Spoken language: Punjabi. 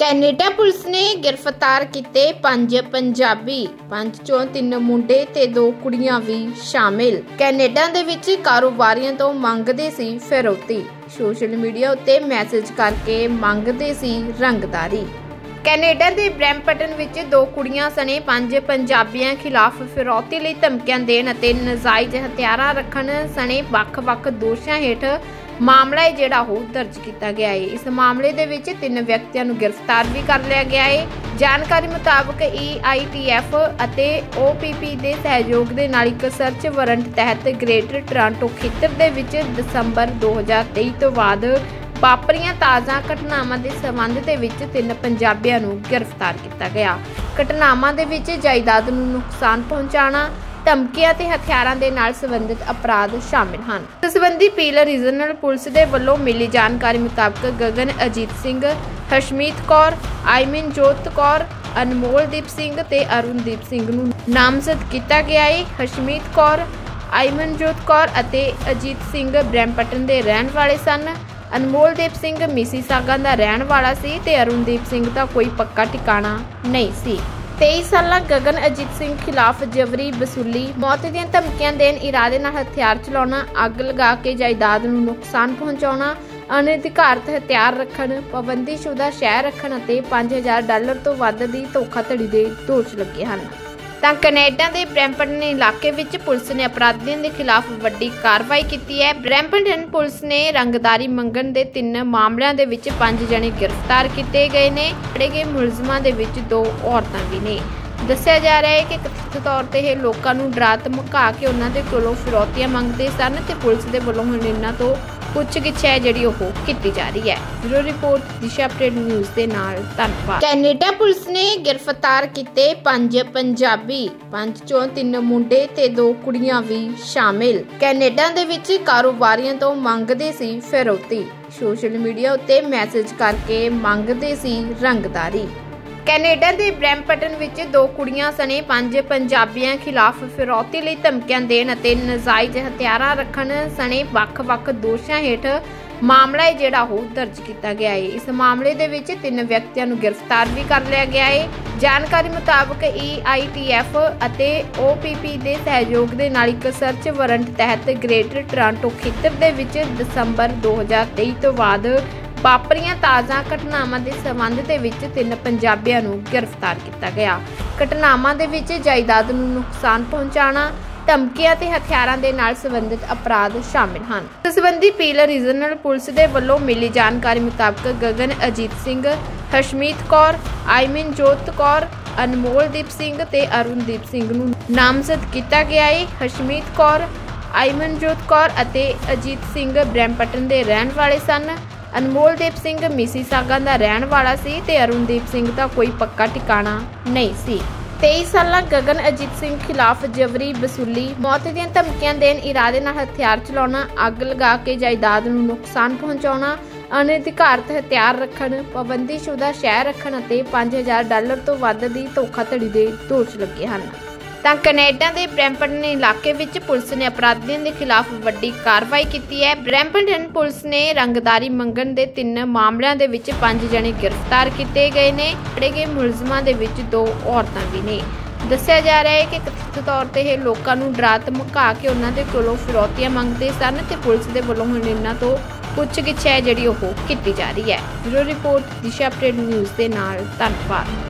ਕੈਨੇਡਾ ਪੁਲਿਸ ਨੇ गिरफ्तार ਕੀਤੇ 5 ਪੰਜਾਬੀ 5 ਚੋਂ 3 ਮੁੰਡੇ ਤੇ 2 ਕੁੜੀਆਂ ਵੀ ਸ਼ਾਮਿਲ। ਕੈਨੇਡਾ ਦੇ ਵਿੱਚ ਕਾਰੋਬਾਰੀਆਂ ਤੋਂ ਮੰਗਦੇ ਸੀ ਫਿਰੌਤੀ। ਸੋਸ਼ਲ ਮੀਡੀਆ ਉੱਤੇ ਮੈਸੇਜ ਕਰਕੇ ਮੰਗਦੇ ਸੀ ਰੰਗਦਾਰੀ। ਕੈਨੇਡਾ ਦੇ ਬ੍ਰੈਂਪਟਨ ਵਿੱਚ 2 ਕੁੜੀਆਂ ਸਣੇ 5 ਪੰਜਾਬੀਆਂ ਖਿਲਾਫ ਫਿਰੌਤੀ ਲਈ ਧਮਕੀਆਂ ਦੇਣ ਅਤੇ ਨਜਾਇਜ਼ ਹਥਿਆਰਾਂ ਰੱਖਣ ਸਣੇ ਵੱਖ-ਵੱਖ ਦੋਸ਼ਾਂ ਹੇਠ ਮਾਮਲਾ ਹੈ ਜਿਹੜਾ ਉਹ ਦਰਜ ਕੀਤਾ ਗਿਆ ਹੈ। ਇਸ ਮਾਮਲੇ ਦੇ ਵਿੱਚ 3 ਵਿਅਕਤੀਆਂ ਨੂੰ ਗ੍ਰਿਫਤਾਰ ਵੀ ਕਰ ਲਿਆ ਗਿਆ ਹੈ। ਜਾਣਕਾਰੀ ਮੁਤਾਬਕ EITF ਅਤੇ OPP ਦੇ ਸਹਿਯੋਗ ਦੇ ਨਾਲ ਇੱਕ ਸਰਚ ਵਾਰੰਟ ਤਹਿਤ ਗ੍ਰੇਟਰ ਟੋਰਾਂਟੋ ਖੇਤਰ ਦੇ ਵਿੱਚ ਦਸੰਬਰ 2023 ਤੋਂ ਬਾਅਦ ਵਾਪਰੀਆਂ ਤਾਜ਼ਾ ਘਟਨਾਵਾਂ ਦੇ ਸਬੰਧ ਦੇ ਵਿੱਚ 3 ਪੰਜਾਬੀਆਂ ਨੂੰ ਗ੍ਰਿਫਤਾਰ ਕੀਤਾ ਗਿਆ। ਘਟਨਾਵਾਂ ਦੇ ਵਿੱਚ ਜਾਇਦਾਦ ਨੂੰ ਨੁਕਸਾਨ ਪਹੁੰਚਾਉਣਾ, ਧਮਕੀਆਂ ਤੇ ਹਥਿਆਰਾਂ ਦੇ ਨਾਲ ਸੰਬੰਧਿਤ ਅਪਰਾਧ ਸ਼ਾਮਿਲ ਹਨ। ਇਸ ਸੰਬੰਧੀ ਪੀਲ ਰੀਜਨਲ ਪੁਲਿਸ ਦੇ ਵੱਲੋਂ ਮਿਲੀ ਜਾਣਕਾਰੀ ਮੁਤਾਬਕ ਗਗਨ ਅਜੀਤ ਸਿੰਘ, ਹਰਸ਼ਮੀਤ ਕੌਰ, ਆਇਮਨਜੋਤ ਕੌਰ, ਅਨਮੋਲਦੀਪ ਸਿੰਘ ਤੇ ਅਰੁਣਦੀਪ ਸਿੰਘ ਨੂੰ ਨਾਮਜ਼ਦ ਕੀਤਾ ਗਿਆ ਹੈ। ਹਰਸ਼ਮੀਤ ਕੌਰ, ਆਇਮਨਜੋਤ ਕੌਰ ਅਤੇ ਅਜੀਤ ਸਿੰਘ ਬ੍ਰੈਂਪਟਨ ਦੇ ਰਹਿਣ ਵਾਲੇ ਸਨ। ਅਨਮੋਲਦੀਪ ਸਿੰਘ ਮਿਸੀਸਾਗਾ ਦਾ ਰਹਿਣ ਵਾਲਾ ਸੀ ਤੇ ਅਰੁਣਦੀਪ ਸਿੰਘ ਦਾ ਕੋਈ ਪੱਕਾ ਟਿਕਾਣਾ ਨਹੀਂ ਸੀ। 23 ਸਾਲਾ ਗਗਨ ਅਜੀਤ ਸਿੰਘ ਖਿਲਾਫ ਜਬਰੀ ਵਸੂਲੀ, ਮੌਤ ਦੀਆਂ ਧਮਕੀਆਂ ਦੇਣ, ਇਰਾਦੇ ਨਾਲ ਹਥਿਆਰ ਚਲਾਉਣਾ, ਅੱਗ ਲਗਾ ਕੇ ਜਾਇਦਾਦ ਨੂੰ ਨੁਕਸਾਨ ਪਹੁੰਚਾਉਣਾ, ਅਨਅਧਿਕਾਰਤ ਹਥਿਆਰ ਰੱਖਣ, ਪਾਬੰਦੀਸ਼ੁਦਾ ਸ਼ਹਿ ਰੱਖਣ ਅਤੇ $5000 ਤੋਂ ਵੱਧ ਦੀ ਧੋਖਾਧੜੀ ਦੇ ਦੋਸ਼ ਲੱਗੇ ਹਨ। ਤਾਂ ਕੈਨੇਡਾ ਦੇ ਬ੍ਰੈਂਪਟਨ ਇਲਾਕੇ ਵਿੱਚ ਪੁਲਿਸ ਨੇ ਅਪਰਾਧੀਆਂ ਦੇ ਖਿਲਾਫ ਵੱਡੀ ਕਾਰਵਾਈ ਕੀਤੀ ਹੈ। ਬ੍ਰੈਂਪਟਨ ਪੁਲਿਸ ਨੇ ਰੰਗਦਾਰੀ ਮੰਗਣ ਦੇ 3 ਮਾਮਲਿਆਂ ਦੇ ਵਿੱਚ 5 ਜਣੇ ਗ੍ਰਿਫਤਾਰ ਕੀਤੇ ਗਏ ਨੇ। ਫੜੇ ਗਏ ਮੁਲਜ਼ਮਾਂ ਦੇ ਵਿੱਚ 2 ਔਰਤਾਂ ਵੀ ਨੇ। ਦੱਸਿਆ ਜਾ ਰਿਹਾ ਹੈ ਕਿ ਕਥਿਤ ਤੌਰ ਤੇ ਇਹ ਲੋਕਾਂ ਨੂੰ ਡਰਾ ਧਮਕਾ ਕੇ ਉਹਨਾਂ ਦੇ ਕੋਲੋਂ ਫਿਰੌਤੀਆਂ ਮੰਗਦੇ ਸਨ ਤੇ ਪੁਲਿਸ ਦੇ ਵੱਲੋਂ ਹੁਣ ਇਹਨਾਂ ਤੋਂ ਪੁੱਛਗਿੱਛ ਹੈ ਜਿਹੜੀ ਉਹ ਕੀਤੀ ਜਾ ਰਹੀ ਹੈ। Bureau report Disha update news ਦੇ ਨਾਲ ਧੰਨਵਾਦ। ਕੈਨੇਡਾ ਪੁਲਿਸ ਨੇ ਗ੍ਰਿਫਤਾਰ ਕੀਤੇ 5 ਪੰਜਾਬੀ 5 ਚੋਂ 3 ਮੁੰਡੇ ਤੇ 2 ਕੁੜੀਆਂ ਵੀ ਸ਼ਾਮਿਲ। ਕੈਨੇਡਾ ਦੇ ਵਿੱਚ ਕਾਰੋਬਾਰੀਆਂ ਤੋਂ ਮੰਗਦੇ ਸੀ ਫਿਰੌਤੀ। ਸੋਸ਼ਲ ਮੀਡੀਆ ਉੱਤੇ ਮੈਸੇਜ ਕਰਕੇ ਮੰਗਦੇ ਸੀ ਰੰਗਦਾਰੀ। ਕੈਨੇਡਾ ਦੇ ਬ੍ਰੈਂਪਟਨ ਵਿੱਚ 2 ਕੁੜੀਆਂ ਸਣੇ 5 ਪੰਜਾਬੀਆਂ ਖਿਲਾਫ ਫਿਰੌਤੀ ਲਈ ਧਮਕੀਆਂ ਦੇਣ ਅਤੇ ਨਜਾਇਜ਼ ਹਥਿਆਰਾਂ ਰੱਖਣ ਸਣੇ ਵੱਖ-ਵੱਖ ਦੋਸ਼ਾਂ ਹੇਠ ਮਾਮਲਾ ਹੈ ਜਿਹੜਾ ਉਹ ਦਰਜ ਕੀਤਾ ਗਿਆ ਹੈ। ਇਸ ਮਾਮਲੇ ਦੇ ਵਿੱਚ 3 ਵਿਅਕਤੀਆਂ ਨੂੰ ਗ੍ਰਿਫਤਾਰ ਵੀ ਕਰ ਲਿਆ ਗਿਆ ਹੈ। ਜਾਣਕਾਰੀ ਮੁਤਾਬਕ EITF ਅਤੇ OPP ਦੇ ਸਹਿਯੋਗ ਦੇ ਨਾਲ ਇੱਕ ਸਰਚ ਵਾਰੰਟ ਤਹਿਤ ਗ੍ਰੇਟਰ ਟੋਰਾਂਟੋ ਖੇਤਰ ਦੇ ਵਿੱਚ ਦਸੰਬਰ 2023 ਤੋਂ ਬਾਅਦ ਵਾਪਰੀਆਂ ਤਾਜ਼ਾ ਘਟਨਾਵਾਂ ਦੇ ਸਬੰਧ ਦੇ ਵਿੱਚ 3 ਪੰਜਾਬੀਆਂ ਨੂੰ ਗ੍ਰਿਫਤਾਰ ਕੀਤਾ ਗਿਆ। ਘਟਨਾਵਾਂ ਦੇ ਵਿੱਚ ਜਾਇਦਾਦ ਨੂੰ ਨੁਕਸਾਨ ਪਹੁੰਚਾਉਣਾ, ਧਮਕੀਆਂ ਤੇ ਹਥਿਆਰਾਂ ਦੇ ਨਾਲ ਸੰਬੰਧਿਤ ਅਪਰਾਧ ਸ਼ਾਮਿਲ ਹਨ। ਇਸ ਸੰਬੰਧੀ ਪੀਲ ਰੀਜਨਲ ਪੁਲਿਸ ਦੇ ਵੱਲੋਂ ਮਿਲੀ ਜਾਣਕਾਰੀ ਮੁਤਾਬਕ ਗਗਨ ਅਜੀਤ ਸਿੰਘ, ਹਰਸ਼ਮੀਤ ਕੌਰ, ਆਇਮਨਜੋਤ ਕੌਰ, ਅਨਮੋਲਦੀਪ ਸਿੰਘ ਤੇ ਅਰੁਣਦੀਪ ਸਿੰਘ ਨੂੰ ਨਾਮਜ਼ਦ ਕੀਤਾ ਗਿਆ ਹੈ। ਹਰਸ਼ਮੀਤ ਕੌਰ, ਆਇਮਨਜੋਤ ਕੌਰ ਅਤੇ ਅਜੀਤ ਸਿੰਘ ਬ੍ਰੈਂਪਟਨ ਦੇ ਰਹਿਣ ਵਾਲੇ ਸਨ। ਅਨਮੋਲਦੀਪ ਸਿੰਘ ਮਿਸੀਸਾਗਾ ਦਾ ਰਹਿਣ ਵਾਲਾ ਸੀ ਤੇ ਅਰੁਣਦੀਪ ਸਿੰਘ ਦਾ ਕੋਈ ਪੱਕਾ ਟਿਕਾਣਾ ਨਹੀਂ ਸੀ। 23 ਸਾਲਾ ਗਗਨ ਅਜੀਤ ਸਿੰਘ ਖਿਲਾਫ ਜਬਰੀ ਵਸੂਲੀ, ਮੌਤ ਦੀਆਂ ਧਮਕੀਆਂ ਦੇਣ, ਇਰਾਦੇ ਨਾਲ ਹਥਿਆਰ ਚਲਾਉਣਾ, ਅੱਗ ਲਗਾ ਕੇ ਜਾਇਦਾਦ ਨੂੰ ਨੁਕਸਾਨ ਪਹੁੰਚਾਉਣਾ, ਅਨਅਧਿਕਾਰਤ ਹਥਿਆਰ ਰੱਖਣ, ਪਾਬੰਦੀਸ਼ੁਦਾ ਸ਼ਹਿ ਰੱਖਣ ਅਤੇ $5000 ਤੋਂ ਵੱਧ ਦੀ ਧੋਖਾਧੜੀ ਦੇ ਦੋਸ਼ ਲੱਗੇ ਹਨ। ਤਾਂ ਕੈਨੇਡਾ ਦੇ ਬ੍ਰੈਂਪਟਨ ਇਲਾਕੇ ਵਿੱਚ ਪੁਲਿਸ ਨੇ ਅਪਰਾਧੀਆਂ ਦੇ ਖਿਲਾਫ ਵੱਡੀ ਕਾਰਵਾਈ ਕੀਤੀ ਹੈ। ਬ੍ਰੈਂਪਟਨ ਪੁਲਿਸ ਨੇ ਰੰਗਦਾਰੀ ਮੰਗਣ ਦੇ 3 ਮਾਮਲਿਆਂ ਦੇ ਵਿੱਚ 5 ਜਣੇ ਗ੍ਰਿਫਤਾਰ ਕੀਤੇ ਗਏ ਨੇ। ਫੜੇ ਗਏ ਮੁਲਜ਼ਮਾਂ ਦੇ ਵਿੱਚ 2 ਔਰਤਾਂ ਵੀ ਨੇ। ਦੱਸਿਆ ਜਾ ਰਿਹਾ ਹੈ ਕਿ ਕਥਿਤ ਤੌਰ ਤੇ ਇਹ ਲੋਕਾਂ ਨੂੰ ਡਰਾ ਧਮਕਾ ਕੇ ਉਹਨਾਂ ਦੇ ਕੋਲੋਂ ਫਿਰੌਤੀਆਂ ਮੰਗਦੇ ਸਨ ਤੇ ਪੁਲਿਸ ਦੇ ਵੱਲੋਂ ਹੁਣ ਇਹਨਾਂ ਤੋਂ ਪੁੱਛਗਿੱਛ ਹੈ ਜਿਹੜੀ ਉਹ ਕੀਤੀ ਜਾ ਰਹੀ ਹੈ। Bureau report Disha update news ਦੇ ਨਾਲ ਧੰਨਵਾਦ।